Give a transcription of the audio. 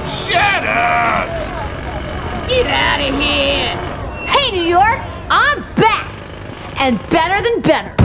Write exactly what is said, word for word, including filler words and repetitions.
Shut up! Get out of here! Hey, New York, I'm back! And better than better.